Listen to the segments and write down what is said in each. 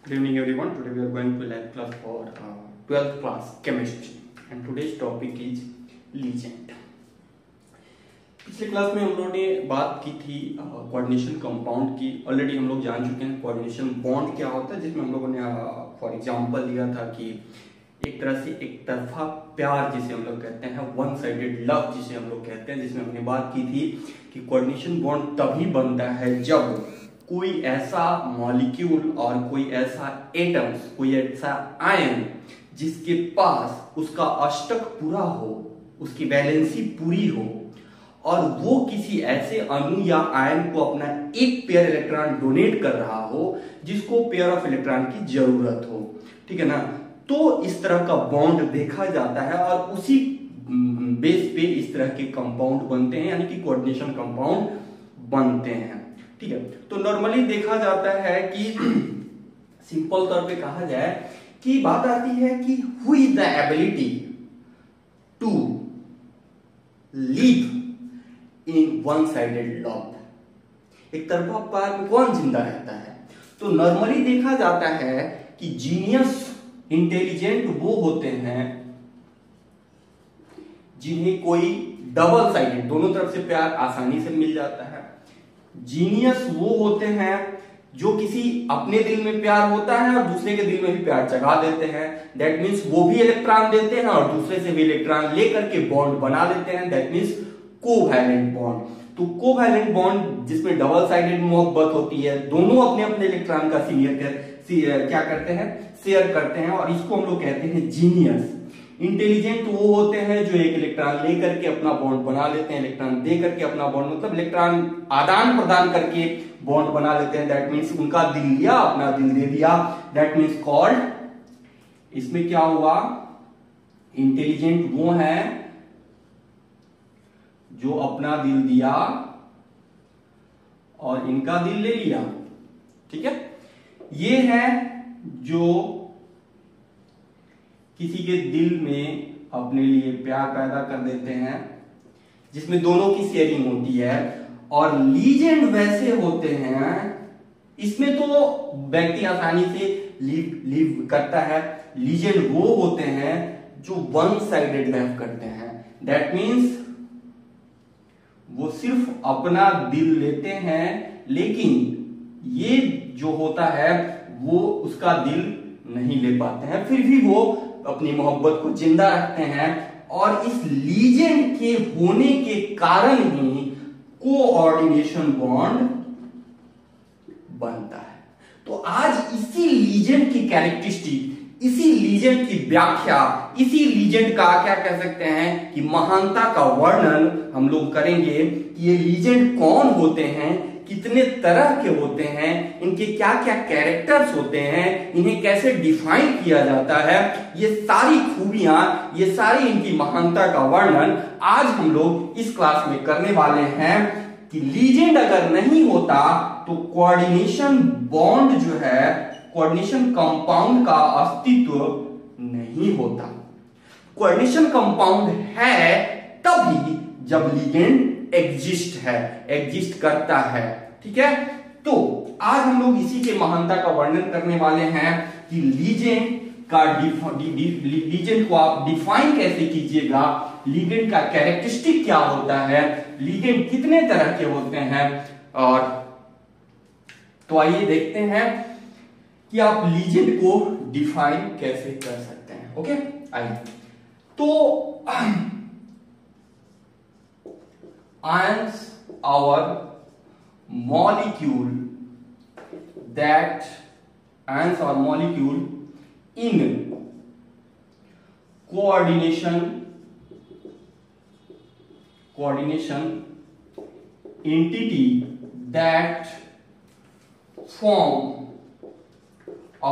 Good evening everyone. Today we are going to lab class for 12th class chemistry and today's topic is ligand. पिछले class में हम लोगों ने बात की थी कोऑर्डिनेशन कंपाउंड की. ऑलरेडी हम लोग जान चुके हैं कोऑर्डिनेशन बॉन्ड क्या होता है, जिसमें हम लोगों ने फॉर एग्जांपल लिया था कि एक तरह से एक तरफा प्यार जिसे हम लोग कहते हैं, वन साइडेड लव जिसे हम लोग कहते हैं, जिसमें हमने बात की थी कि कोऑर्डिनेशन बॉन्ड तभी बनता है जब कोई ऐसा मॉलिक्यूल और कोई ऐसा एटम्स, कोई ऐसा आयन जिसके पास उसका अष्टक पूरा हो, उसकी वैलेंसी पूरी हो और वो किसी ऐसे अणु या आयन को अपना एक पेयर इलेक्ट्रॉन डोनेट कर रहा हो जिसको पेयर ऑफ इलेक्ट्रॉन की जरूरत हो. ठीक है ना. तो इस तरह का बॉन्ड देखा जाता है और उसी बेस पे इस तरह के कंपाउंड बनते हैं, यानी कि कोऑर्डिनेशन कंपाउंड बनते हैं. ठीक है. तो नॉर्मली देखा जाता है कि सिंपल तौर पे कहा जाए कि बात आती है कि who is the ability to live in one sided love. एक तरफा प्यार में कौन जिंदा रहता है? तो नॉर्मली देखा जाता है कि जीनियस इंटेलिजेंट वो होते हैं जिन्हें कोई डबल साइडेड, दोनों तरफ से प्यार आसानी से मिल जाता है. जीनियस वो होते हैं जो किसी अपने दिल में प्यार होता है और दूसरे के दिल में भी प्यार जगा देते हैं. दैट मीन्स वो भी इलेक्ट्रॉन देते हैं और दूसरे से भी इलेक्ट्रॉन लेकर के बॉन्ड बना देते हैं. That means covalent bond. तो कोवैलेंट बॉन्ड जिसमें डबल साइडेड मोहब्बत होती है, दोनों अपने अपने इलेक्ट्रॉन का क्या करते हैं, शेयर करते हैं, और इसको हम लोग कहते हैं जीनियस. इंटेलिजेंट वो होते हैं जो एक इलेक्ट्रॉन लेकर के अपना बॉन्ड बना लेते हैं, इलेक्ट्रॉन दे करके अपना बॉन्ड, मतलब इलेक्ट्रॉन आदान प्रदान करके बॉन्ड बना लेते हैं. दैट मीन्स उनका दिल लिया, अपना दिल दे दिया. That means called. इसमें क्या हुआ, इंटेलिजेंट वो हैं जो अपना दिल दिया और इनका दिल ले लिया. ठीक है. ये है जो किसी के दिल में अपने लिए प्यार पैदा कर देते हैं, जिसमें दोनों की शेयरिंग होती है. और लीजेंड वैसे होते हैं, इसमें तो व्यक्ति आसानी से लिव करता है. लीजेंड वो होते हैं जो वन साइडेड लव करते हैं. दैट मीन्स वो सिर्फ अपना दिल लेते हैं, लेकिन ये जो होता है वो उसका दिल नहीं ले पाते हैं, फिर भी वो अपनी मोहब्बत को जिंदा रखते हैं. और इस लीजेंड के होने के कारण ही कोऑर्डिनेशन बॉन्ड बनता है. तो आज इसी लीजेंड की कैरेक्टरिस्टिक, इसी लीजेंड की व्याख्या, इसी लीजेंड का क्या कह सकते हैं कि महानता का वर्णन हम लोग करेंगे कि ये लीजेंड कौन होते हैं, कितने तरह के होते हैं, इनके क्या क्या कैरेक्टर्स होते हैं, इन्हें कैसे डिफाइन किया जाता है. ये सारी खूबियां, ये सारी इनकी महानता का वर्णन आज हम लोग इस क्लास में करने वाले हैं. कि लीजेंड अगर नहीं होता तो कोऑर्डिनेशन बॉन्ड जो है, कोऑर्डिनेशन कंपाउंड का अस्तित्व नहीं होता. कोऑर्डिनेशन कंपाउंड है तभी जब लीजेंड एग्जिस्ट करता है. ठीक है. तो आज हम लोग इसी के महानता का वर्णन करने वाले हैं कि लीजेंड को आप डिफाइन कैसे कीजिएगा, लीजेंड का कैरेक्टरिस्टिक क्या होता है, लीजेंड कितने तरह के होते हैं. और तो आइए देखते हैं कि आप लीजेंड को डिफाइन कैसे कर सकते हैं. ओके. आइए. तो ions our molecule in coordination entity that form a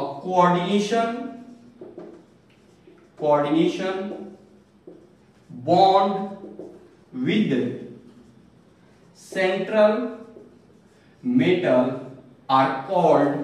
coordination bond with central metal are called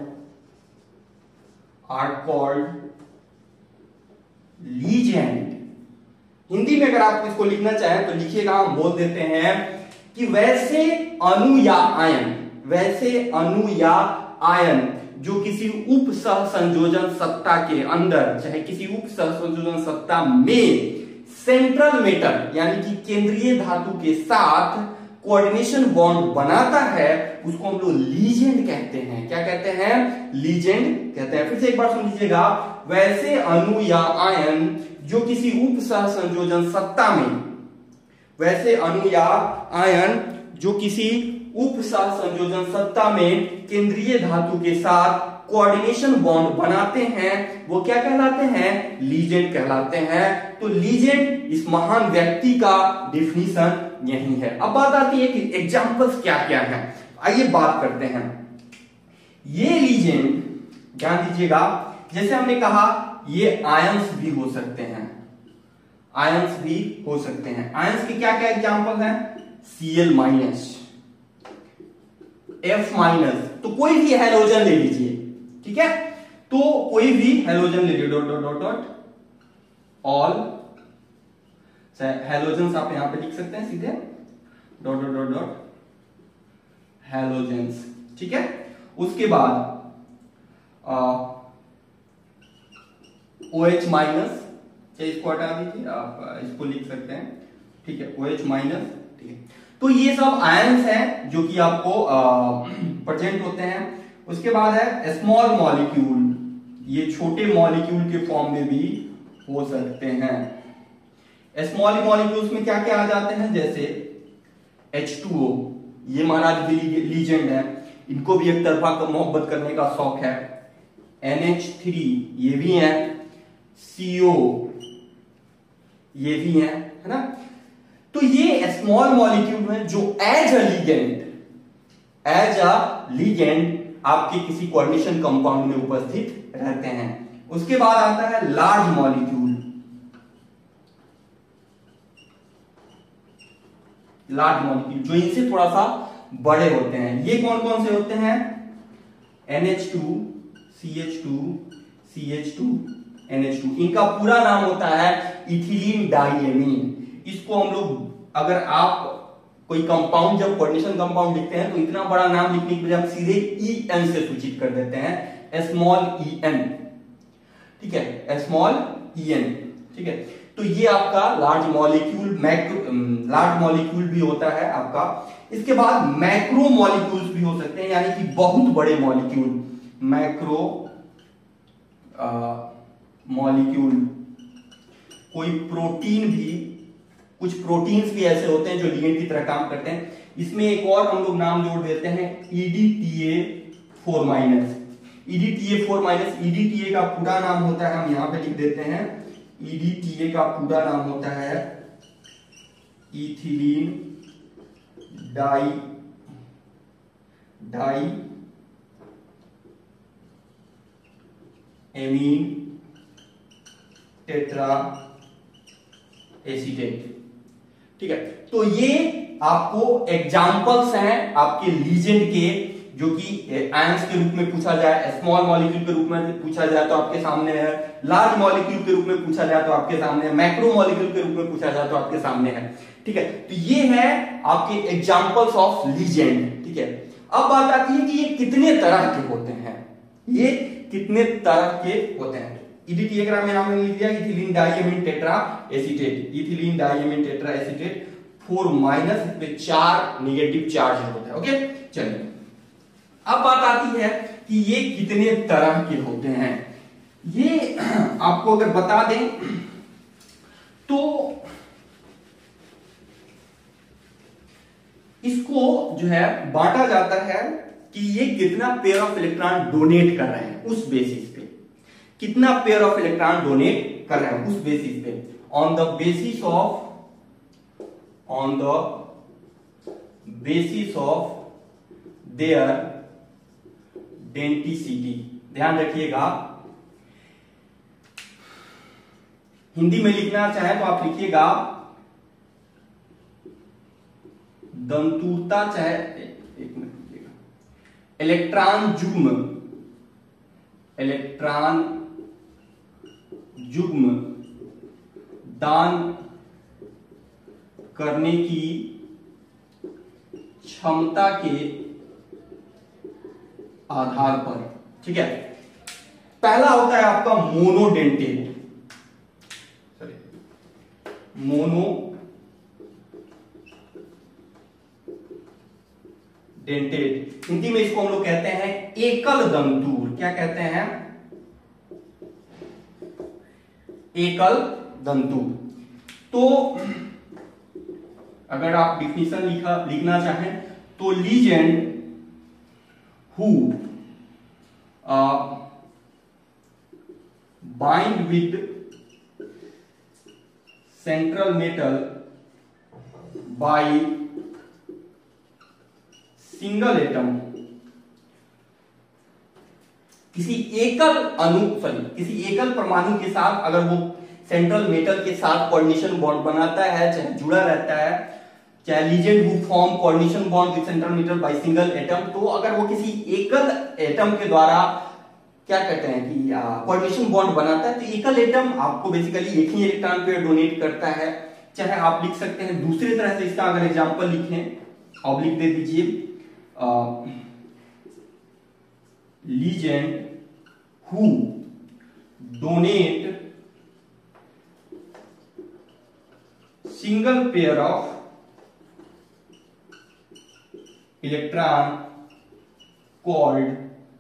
ligand. Hindi में अगर आप इसको लिखना चाहें तो लिखिएगा, हम बोल देते हैं कि वैसे अणु या आयन जो किसी उप सहसंयोजन सत्ता के अंदर, चाहे किसी उप सहसंयोजन सत्ता में सेंट्रल मेटल यानी कि केंद्रीय धातु के साथ कोऑर्डिनेशन बॉन्ड बनाता है, उसको हम लोग लीजेंड कहते हैं। क्या कहते हैं? लीजेंड कहते हैं। फिर से एक बार सुन लीजिएगा, वैसे अणु या आयन जो किसी उप सहसंयोजन सत्ता में, वैसे अणु या आयन जो किसी उप सहसंयोजन सत्ता में केंद्रीय धातु के साथ कोऑर्डिनेशन बॉन्ड बनाते हैं, वो क्या कहलाते हैं? लीजेंड कहलाते हैं। तो लीजेंड इस महान व्यक्ति का डिफिनीशन यही है। अब बात आती है कि एग्जांपल्स क्या क्या है, आइए बात करते हैं। ये लीजेंड ध्यान दीजिएगा, जैसे हमने कहा ये आयंस भी हो सकते हैं, आयंस भी हो सकते हैं। आयंस के क्या क्या एग्जांपल हैं? Cl माइनस, F माइनस, तो कोई भी हैलोजन ले लीजिए, ठीक है? तो कोई भी हैलोजन ले लीजिए, dot dot dot dot all halogens, आप यहां पे लिख सकते हैं सीधे, dot dot dot dot halogens, ठीक है? उसके बाद OH माइनस, इसको हटा दीजिए, आप इसको लिख सकते हैं, ठीक है? OH माइनस, ठीक है? तो ये सब आयंस हैं जो कि आपको प्रेजेंट होते हैं। उसके बाद है स्मॉल मॉलिक्यूल, ये छोटे मॉलिक्यूल के फॉर्म में भी हो सकते हैं। स्मॉल मॉलिक्यूल्स में क्या क्या आ जाते हैं? जैसे H2O, ये महाराज लीजेंड है, इनको भी एक तरफा मोहब्बत करने का शौक है। NH3 ये भी है, CO ये भी है ना? तो ये स्मॉल मॉलिक्यूल है जो एज अ लीजेंड आपके किसी कोऑर्डिनेशन कंपाउंड में उपस्थित रहते हैं। उसके बाद आता है लार्ज मॉलिक्यूल, लार्ज मॉलिक्यूल जो इनसे थोड़ा सा बड़े होते हैं। ये कौन कौन से होते हैं? NH2, CH2, CH2, NH2। इनका पूरा नाम होता है इथिलीन डाइएमीन। इसको हम लोग, अगर आप कोई कंपाउंड जब कोऑर्डिनेशन कंपाउंड लिखते हैं तो इतना बड़ा नाम लिखने की बजाय हम सीधे EN से सूचित कर देते हैं, स्मॉल EN, ठीक है? स्मॉल EN, ठीक है? तो ये आपका लार्ज मॉलिक्यूल, लार्ज मॉलिक्यूल भी होता है आपका। इसके बाद मैक्रो मॉलिक्यूल्स भी हो सकते हैं, यानी कि बहुत बड़े मॉलिक्यूल, मैक्रो मॉलिक्यूल। कोई प्रोटीन भी, कुछ प्रोटीन्स भी ऐसे होते हैं जो लिगेंड की तरह काम करते हैं। इसमें एक और हम लोग नाम जोड़ देते हैं, EDTA4 minus. EDTA4 minus, EDTA का पूरा नाम होता है, हम यहां पे लिख देते हैं, EDTA का पूरा नाम होता है इथिलीन डाइएमीन टेट्रा एसीटेट, ठीक है? तो ये आपको एग्जांपल्स हैं आपके लीजेंड के, जो कि आयंस के रूप में पूछा जाए, स्मॉल मॉलिक्यूल के रूप में पूछा जाए तो आपके सामने है, लार्ज मॉलिक्यूल के रूप में पूछा जाए तो आपके सामने है, मैक्रो मॉलिक्यूल के रूप में पूछा जाए तो आपके सामने है, ठीक है? तो ये है आपके एग्जांपल्स ऑफ लीजेंड, ठीक है? अब बात आती है कि ये कितने तरह के होते हैं, ये कितने तरह के होते हैं। EDTA का नाम लिख दिया, ethylene diamine tetra acetate, ethylene diamine tetra acetate 4 minus पे 4 नेगेटिव चार्ज होता है। ओके, चलिए अब बात आती है कि ये कितने तरह के होते हैं। ये आपको अगर बता दें तो इसको जो है बांटा जाता है कि ये कितना पेयर ऑफ इलेक्ट्रॉन डोनेट कर रहे हैं, उस बेसिस पे कितना पेयर ऑफ इलेक्ट्रॉन डोनेट कर रहे हैं, उस बेसिस पे, on the basis of their density. ध्यान रखिएगा, हिंदी में लिखना चाहे तो आप लिखिएगा दंतुता, चाहे एक मिनट लिखिएगा, इलेक्ट्रॉन युग्म दान करने की क्षमता के आधार पर, ठीक है। पहला होता है आपका मोनोडेंटेट, मोनोडेंटेट, हिंदी में इसको हम लोग कहते हैं एकल दंतूर। क्या कहते हैं? एकल दंतूर। तो अगर आप डिफिनेशन लिखना चाहें तो ligand who bind with central metal by single atom, किसी एकल परमाणु के साथ अगर वो सेंट्रल मेटल के साथ कोऑर्डिनेशन बॉन्ड बनाता है, चाहे जुड़ा रहता है, चाहे ligand who form coordination bond with central metal by single atom, तो अगर वो किसी एकल एटम के द्वारा क्या कहते हैं कि कोऑर्डिनेशन बॉन्ड बनाता है, तो एकल एटम आपको बेसिकली एक ही इलेक्ट्रॉन पेयर डोनेट करता है। चाहे आप लिख सकते हैं दूसरी तरह से, इसका अगर एग्जांपल लिखें, ऑब्लिक दे दीजिए, ligand who donate single pair of electron called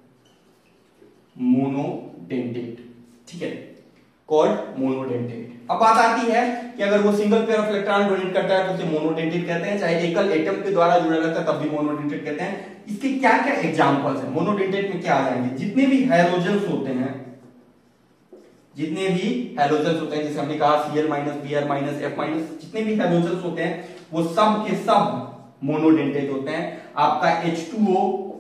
monodentate. ठीक है, कॉल्ड मोनोडेंटेट। अब बात आती है कि अगर वो single pair of electron donate करता है तो उसे मोनोडेंटेट कहते हैं, चाहे एकल एटम के द्वारा जुड़ा रहता है तब भी मोनोडेंटेट कहते हैं। इसके क्या क्या एग्जांपल्स हैं? मोनोडेंटेट में क्या आ जाएंगे? जितने भी हैलोजेंस होते हैं, जैसे हमने कहा Cl minus, Br minus, F minus, जितने भी हैलोजेंस होते हैं वो सब के सब मोनोडेंटेट होते हैं। आपका H2O,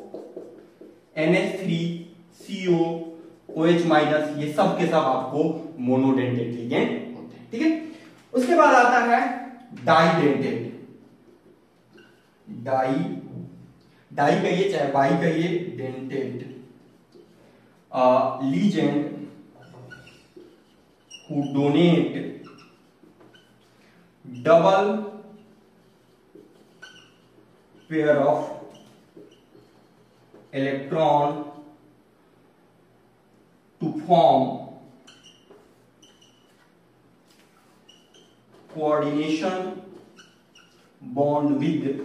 NH3, CO, OH minus, ये सब के सब आपको मोनोडेंटेट लिगेंड होते हैं। ठीक है, उसके बाद आता है डाइडेंटेट। डाई कहिए चाहे बाई कहिए, dentate, ligand who donate double pair of electron to form coordination bond with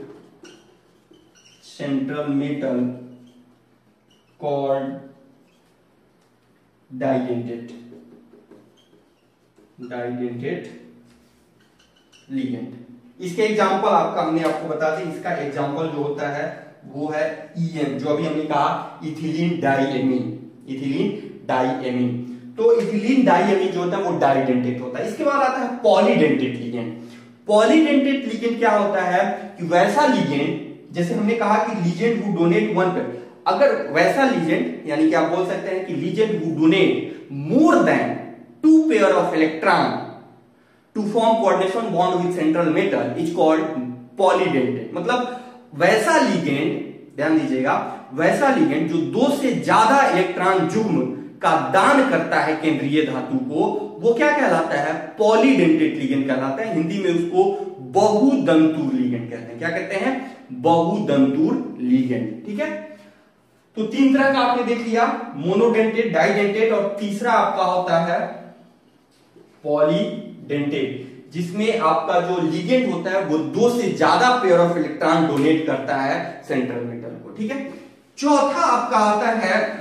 central metal called didentate ligand। इसके एग्जांपल हमने आपको बता दी। इसका एग्जांपल जो होता है वो है EN, जो अभी हमने कहा इथिलीन डाइएमीन। तो इथिलीन डाइएमीन जो होता है वो डाइडेंटेट होता है। इसके बाद आता है पॉलीडेंटेट लिगेंड। पॉलीडेंटेट लिगेंड क्या होता है कि वैसा लिगेंड, जैसे हमने कहा कि ligand who donate one pair, अगर वैसा लीजेंड, यानी कि आप बोल सकते हैं कि ligand who donate more than 2 pair of electron to form coordination bond with central metal is called polydentate. मतलब वैसा लिगेंड, ध्यान दीजिएगा, वैसा लिगेंड जो 2 से ज्यादा इलेक्ट्रॉन युग्म का दान करता है केंद्रीय धातु को, वो क्या कहलाता है? पॉलीडेंटेट लिगेंड कहलाता है। हिंदी में उसको बहुदंतूर लिगेंड कहते हैं। क्या कहते हैं? बहुदंतूर लिगेंड। ठीक है, तो 3 तरह का आपने देख लिया, मोनोडेंटेट, डाइडेंटेट, और तीसरा आपका होता है पॉलीडेंटेट, जिसमें आपका जो लिगेंड होता है वो 2 से ज्यादा पेयर ऑफ इलेक्ट्रॉन डोनेट करता है सेंट्रल मेटल को। ठीक है, चौथा आपका आता है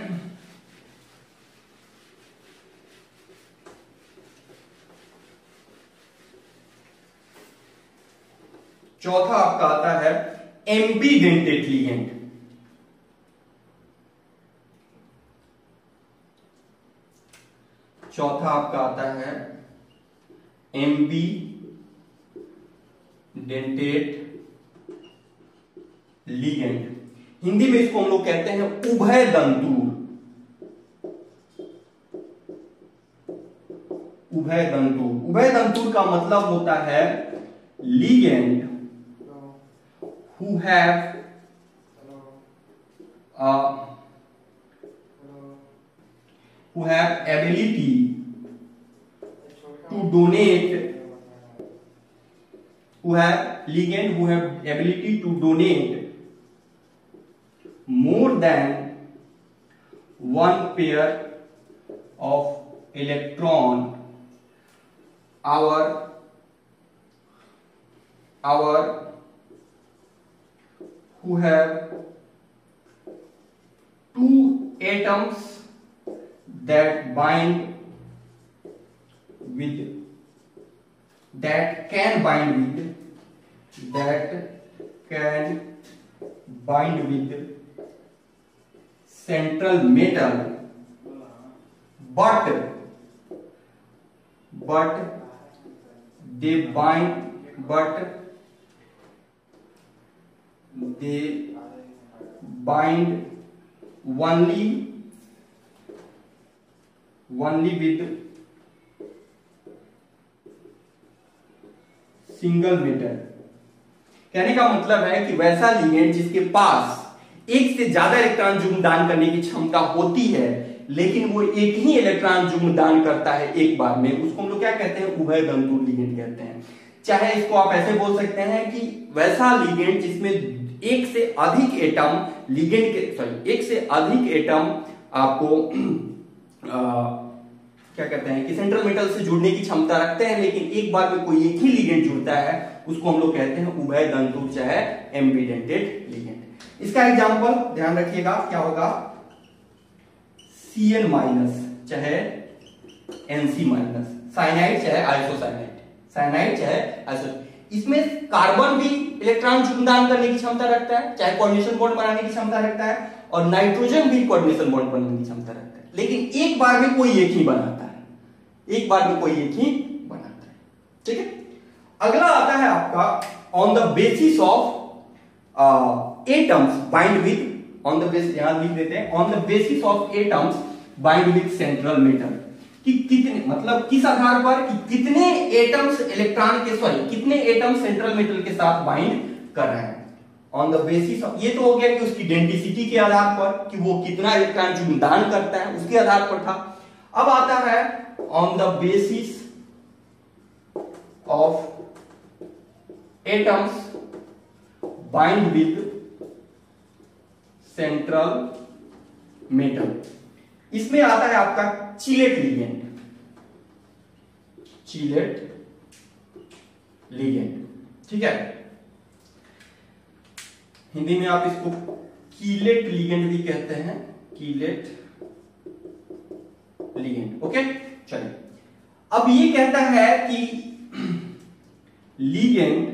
एम्बीडेंटेट लिगेंड। चौथा आपका आता है एम्बीडेंटेट लिगेंड। हिंदी में इसको हम लोग कहते हैं उभय दंतूर। उभय दंतूर का मतलब होता है ligand who have ability to donate, who have ability to donate more than one pair of electron, our who have two atoms that can bind with central metal, but they bind only with single metal. कहने का मतलब है कि वैसा ligand जिसके पास एक से ज्यादा इलेक्ट्रॉन युग्म दान करने की क्षमता होती है, लेकिन वो एक ही इलेक्ट्रॉन युग्म दान करता है एक बार में, उसको हम लोग क्या कहते हैं? उभय तंतु लिगेंड कहते हैं। चाहे इसको आप ऐसे बोल सकते हैं कि वैसा लिगेंड जिसमें एक से अधिक एटम आपको क्या कहते हैं कि सेंट्रल मेटल से जुड़ने की क्षमता रखते हैं, लेकिन एक बार में कोई एक ही लिगेंड जुड़ता है, उसको हम लोग कहते हैं उभय तंतु चाहे एम्बिडेंटेड लिगेंड। इसका एग्जांपल ध्यान रखिएगा क्या होगा? Cn माइनस चाहे Nc माइनस, साइनाइड चाहे आइसोसाइनाइड, इसमें कार्बन भी इलेक्ट्रॉन युग्म दान करने की क्षमता रखता है, चाहे कोऑर्डिनेशन बॉन्ड बनाने की क्षमता रखता है, और नाइट्रोजन भी कोऑर्डिनेशन बॉन्ड बनाने की क्षमता रखता है, लेकिन एक बार में कोई एक ही बनाता है, ठीक है। अगला आता है आपका on the basis of atoms bind with, on the basis, यहां लिख देते हैं, on the basis of atoms bind with central metal, कि कितने, मतलब किस आधार पर कि कितने एटम्स कितने एटम्स सेंट्रल मेटल के साथ बाइंड कर रहे हैं। ऑन द बेसिस ऑफ, ये तो हो गया कि उसकी डेंसिटी के आधार पर कि वो कितना इलेक्ट्रॉन युग्म दान करता है, उसके आधार पर था। अब आता है on the basis of atoms bind with central metal, इसमें आता है आपका चिलेट लिगेंड, ठीक है। हिंदी में आप इसको कीलेट लिगेंड भी कहते हैं, कीलेट लिगेंड, ओके। चलिए, अब ये कहता है कि ligand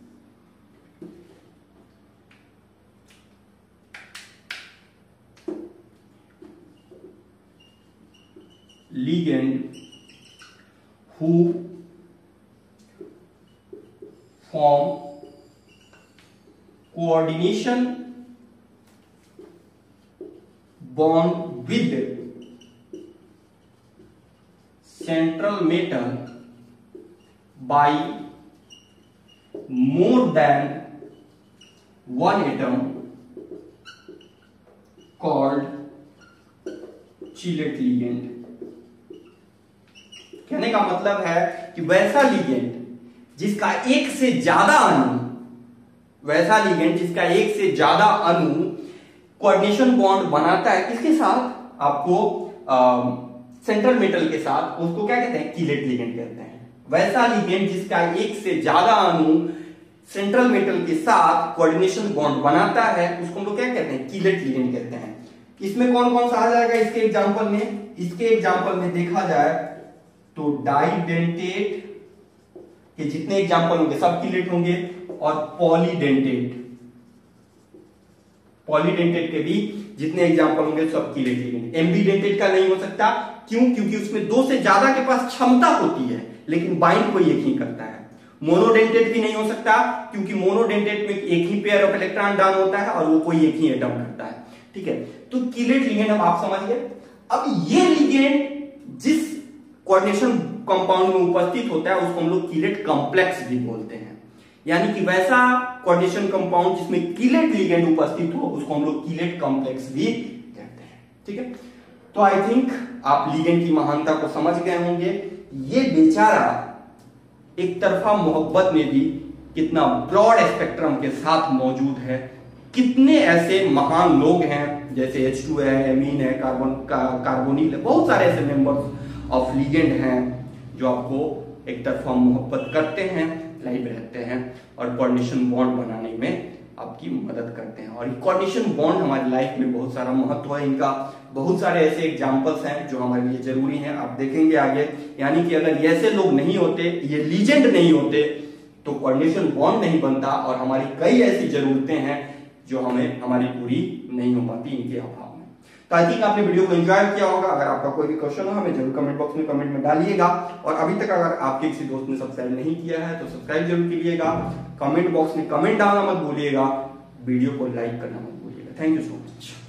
who form coordination bond with central metal by more than one atom called chelate ligand. कहने का मतलब है कि वैसा लिगेंड जिसका एक से ज्यादा अणु कोऑर्डिनेशन बॉन्ड बनाता है, किसके साथ? आपको सेंट्रल मेटल के साथ, उसको क्या कहते हैं? कीलेट लिगेंड कहते हैं। वैसा लिगेंड जिसका एक से ज्यादा अणु सेंट्रल मेटल के साथ कोऑर्डिनेशन बॉन्ड बनाता है, उसको हम लोग क्या कहते हैं? कीलेट लिगेंड कहते हैं। इसमें कौन कौन सा आ जाएगा इसके एग्जांपल में देखा जाए तो डाइडेंटेट के जितने एग्जांपल होंगे सब कीलेट होंगे, और पॉलीडेंटेट के भी जितने एग्जांपल होंगे सब कीलेट लिगेंड। एम्बीडेंटेट का नहीं हो सकता, क्यों? क्योंकि उसमें दो से ज्यादा के पास क्षमता होती है, लेकिन बाइंड कोई एक ही करता है। मोनोडेंटेट भी नहीं हो सकता, क्योंकि मोनोडेंटेट में एक ही पेयर ऑफ इलेक्ट्रॉन दान होता है और वो कोई एक ही एटम करता है, ठीक है। तो कीलेट लिगेंड हम आप समझ गए। अब ये लिगेंड जिस कोऑर्डिनेशन कंपाउंड में उपस्थित होता है उसको हम लोग कीलेट कॉम्प्लेक्स भी बोलते हैं, यानी कि वैसा कोऑर्डिनेशन कंपाउंड जिसमें कीलेट लिगेंड उपस्थित हो उसको हम लोग कीलेट कॉम्प्लेक्स भी कहते हैं, ठीक है। तो आई थिंक आप लिगेंड की महानता को समझ गए होंगे। ये बेचारा एक तरफा मोहब्बत में भी कितना ब्रॉड स्पेक्ट्रम के साथ मौजूद है, कितने ऐसे महान लोग हैं जैसे H2 है, एमीन है, कार्बोनिल है, बहुत सारे ऐसे मेंबर्स ऑफ लिगेंड हैं जो आपको एक तरफा मोहब्बत करते हैं, लाइव रहते हैं और कोऑर्डिनेशन बॉन्ड बनाने में आपकी मदद करते हैं। और कोऑर्डिनेशन बॉन्ड हमारी लाइफ में बहुत सारा महत्व है, इनका बहुत सारे ऐसे एग्जांपल्स हैं जो हमारे लिए जरूरी हैं, आप देखेंगे आगे। यानी कि अगर ऐसे लोग नहीं होते, ये लीजेंड नहीं होते, तो कोऑर्डिनेशन बॉन्ड नहीं बनता और हमारी कई ऐसी जरूरतें हैं जो हमें हमारी पूरी नहीं हो पाती इनके अभाव में। तो आई थिंक आपने वीडियो को एंजॉय किया होगा। अगर आपका कोई भी क्वेश्चन हो हमें जरूर कमेंट बॉक्स में कमेंट में डालिएगा। और अभी तक अगर आपके किसी दोस्त ने सब्सक्राइब नहीं किया है तो सब्सक्राइब जरूर कीजिएगा। कमेंट बॉक्स में कमेंट डालना मत भूलिएगा, वीडियो को लाइक करना मत भूलिएगा। Thank you so much.